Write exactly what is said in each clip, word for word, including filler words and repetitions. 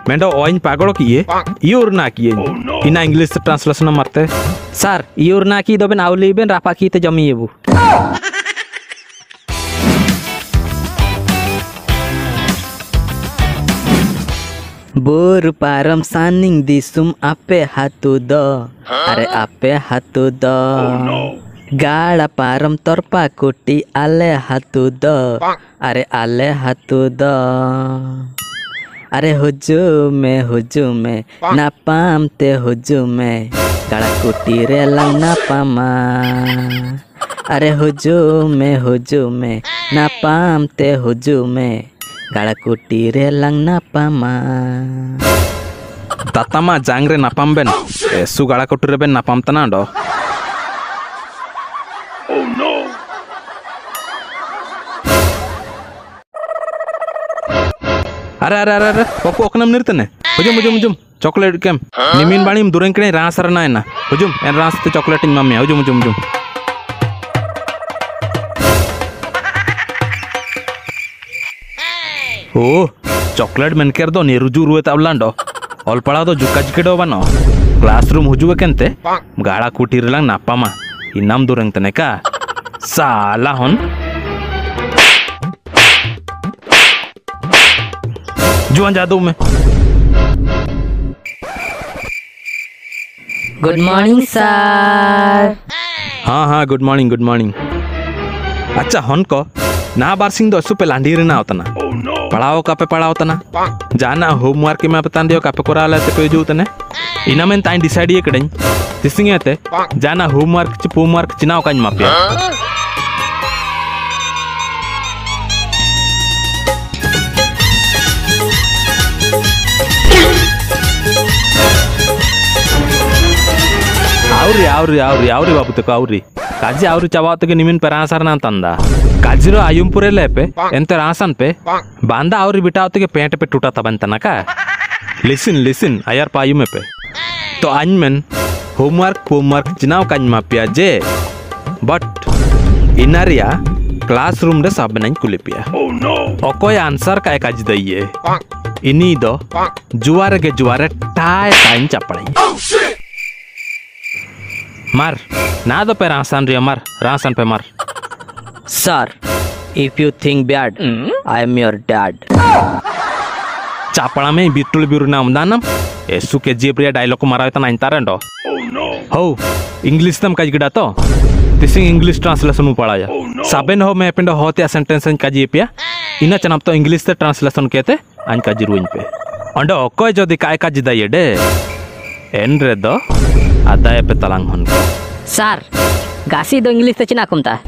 मेंडो ओइन पागल किए इयोर ना किए इना इंग्लिश ट्रांसलेशन मारते सर इयोर ना की दोबेन आवलीबेन रापा की ते जमिएबु बोर पारम सानिंग दिसुम आपे हातु द अरे आपे हातु द गाड़ा पारम तोरपा कोटी आले हातु द अरे आले हातु द अरे हुजुमे हुजुमे नापाम ते हुजुमे गाड़ा कोटी रे लंग नापामा अरे हुजुमे हुजुमे नापाम ते हुजुमे गाड़ा कोटी रे लंग नापामा तातामा जांग रे नापाम बेन एसु गाड़ा कोटी रे बेन नापाम तना डो अरे अरे अरे अरे पप्पू ओकनम निर्तने हुजुम हुजुम हुजुम चॉकलेट केम निमिन बाणीम दुरें कने रास रना है ना हुजुम एन रास ते चॉकलेट इन मम्मी हुजुम हुजुम हुजुम ओ चॉकलेट मेन कर दो निरुजु रुए तावलांडो ऑल पड़ा दो जुका जिकेडो बनो क्लासरूम हुजुवे केनते गाड़ा कुटी रेलांग नापामा इनाम दुरें तने का साला हन जुआन जादू में गुड मॉर्निंग सर हाँ हाँ गुड मॉर्निंग गुड मॉर्निंग अच्छा हन को ना बार सिंह दो सुपे लांडी रे ना होतना पढ़ाओ का पे पढ़ाओ तना जाना होमवर्क में बता दियो का पे कोरा लेते पे जो तने इना में ताई डिसाइड ये कडें तिसिंग एते जाना होमवर्क च होमवर्क चिनाव काज मापिया आउरी आउरी आउरी आउरी बाबू तक आउरी काजी आउरी चबात के निमिन पे रासर ना तंदा काजीरो आयुमपुरे ले पे एंते रासन पे बांदा आउरी बिटावत के पेंट पे टूटा तबन तना का लिसन लिसन आयर पायु में पे तो अनमेन होमवर्क होमवर्क जिनाव काज मापिया जे बट इनारिया क्लासरूम रे सब नई कुलिपिया ओकोय आंसर काय काज दइए इनी दो जुआरे के जुआरे टाय टाइम चपड़ाई मार ना दो पे रासन रे मार रासन पे मार sir if you think bad I am your dad चापड़ा में बिटुल बिरु नाम दानम एसु के जेब्रिया डायलॉग मारा तना इंतारंडो हो इंग्लिश तम काज गिडा तो तिसिंग इंग्लिश ट्रांसलेशन पढ़ाया साबेन हो मैं पिंडो होते सेंटेंस काज पिया इना चनाप तो इंग्लिश ते ट्रांसलेशन केते अन काज रुइन पे अंडो ओकोय जदी काय काज दाये डे एन रे दो आदाय पे तलांग हन सर गासी दो इंग्लिश ते चिना कुमता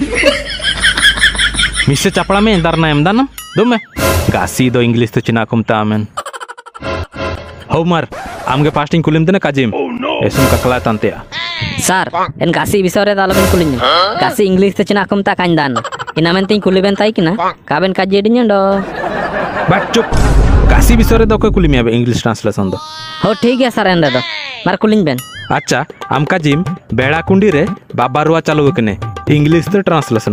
मिसे चापड़ा में इंदार ना एमदानम दो में गासी दो इंग्लिश ते चिना कुमता आमेन हो मार आमगे फास्टिंग कुलिम देना काजिम एसुम ककला तंतेया सर एन गासी विसरे दालबेन कुलिन गासी इंग्लिश ते चिना कुमता कान दान इना मेन तिन कुलिबेन ताई किना काबेन काजेडिन डो बाट चुप गासी विसरे दो को कुलिम याबे इंग्लिश ट्रांसलेशन दो हो ठीक है सर एन दो मार कुलिन बेन अच्छा आम काजिम बेड़ा कुंडी रे बाबा रुआ चालू कने इंग्लिश ते ट्रांसलेशन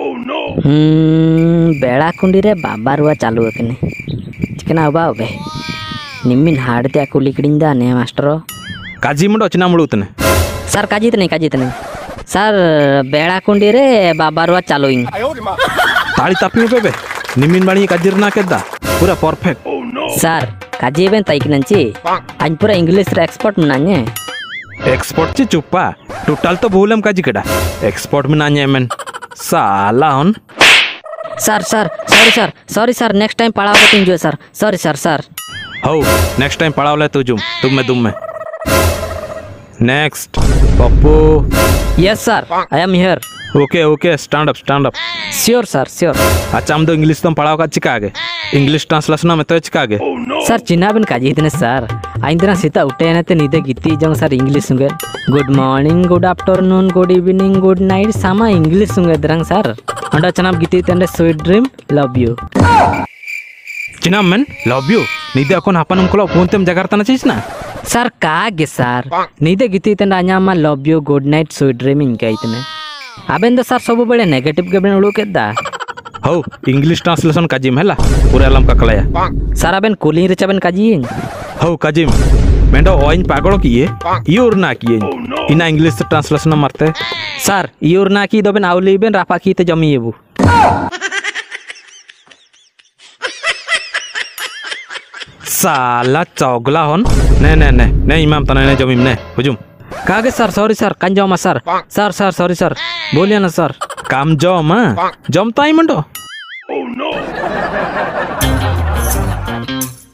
हम्म बेड़ा कुंडी रे बाबा रुआ चालू कने चिकना बा बे निम्मिन हाड़ ते कुलिकडिन दा ने मास्टर काजिम डो चिना मुळुतने सर काजित नहीं काजित नहीं सर बेड़ा कुंडी रे बाबा रुआ चालू इन ताली तापी पे बे निम्मिन बाणी काजिर ना केदा पूरा परफेक्ट सर काजी बेन ताई किनंची आज पूरा इंग्लिश रे एक्सपर्ट मनाने एक्सपर्ट ची चुप्पा टोटल तो भूलम काजी केडा एक्सपर्ट में नाने मेन साला हन sir sir sorry sir sorry sir next time पढ़ाओ तो enjoy sir sorry sir sir हो नेक्स्ट टाइम पढ़ाओ ले तुझुम तुम में तुम में next Pappu yes sir I am here okay okay stand up stand up sure sir sure अच्छा हम तो इंग्लिश तुम पढ़ाओ का चिका आगे इंग्लिश ट्रांसलेशन में तो चिका आगे सर चिन्हा बिन काजी इतने सर आइंदना सीता उठे ना ते नीदे गीती जंग सर इंग्लिश सुंगे good morning good afternoon good evening good night सामा इंग्लिश सुंगे दरंग सर अंडा चनाब गीती तंडे स्वीट ड्रीम लव यू चिना मेन लव यू नीदे अकोन हापन हमको फोन तेम जगारता ना चीज ना सर कागे सर नीदे गीती तंडा अन्यामा love you good night sweet dream इनका इतने अबेन दो सर सब बड़े नेगेटिव के बेन उड़ो के दा hau English translation kajim hela pura alam kakalaya sar aben kuling recaben kajiin hau kajim mendo oin pagolo kiye iur na kiye ina English translation marte sar iur na ki doben auli ben rapa ki te jami yebu salah cogla hon ne ne ne ne imam tanah ne jomim ne hujum kage sar sorry sar kan joma sar sar sar sorry sar बोलिए ना sir काम germ हाँ germ ताई मंडो